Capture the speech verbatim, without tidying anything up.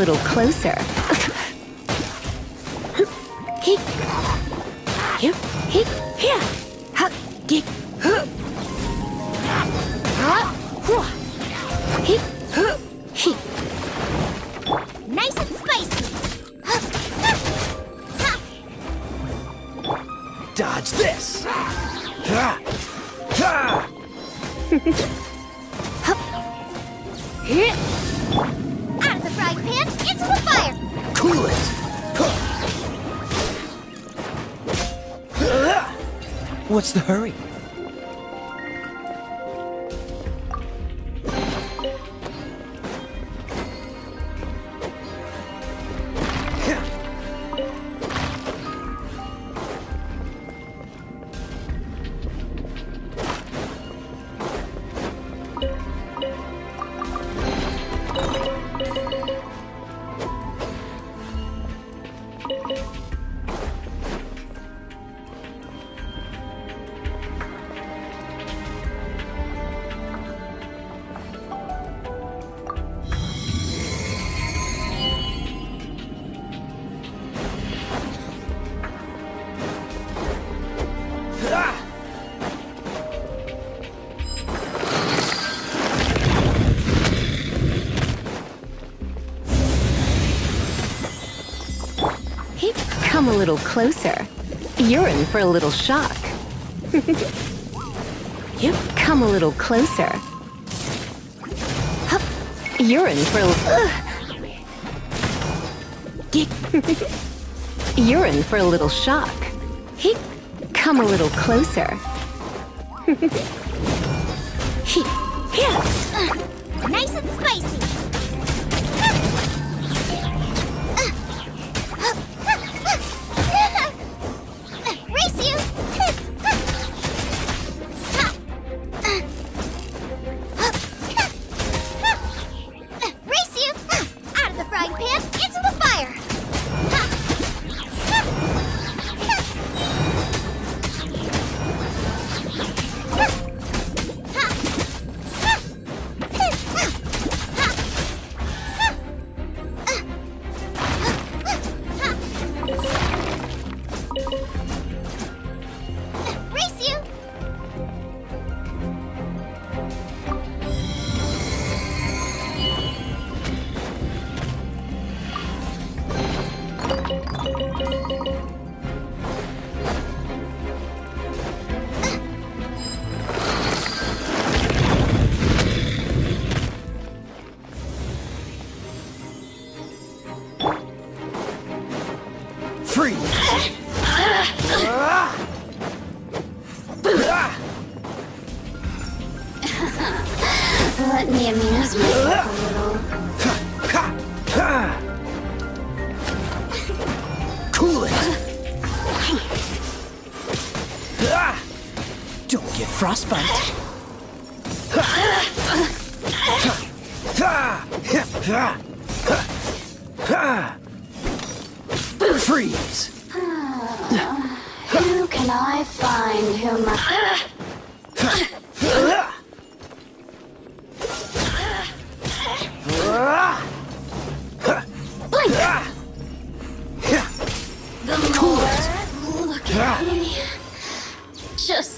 little closer. He, he, he, here. Ha, he, huh. Ha, wha. He, huh. He. Nice and spicy. Dodge this. Ha. Ha. Out of the frying pan, into the fire. Cool it. What's the hurry? Come a little closer. You're in for a little shock. You come a little closer. Hup. You're in for a little... You're in for a little shock. He, come a little closer. He, here. Nice and spicy. Race you. Race you. Out of the frying pan, into the fire. Let me amuse myself a little. Cool it! Don't get frostbite! Freeze! Who can I find whom I... Blink! The more look at me, just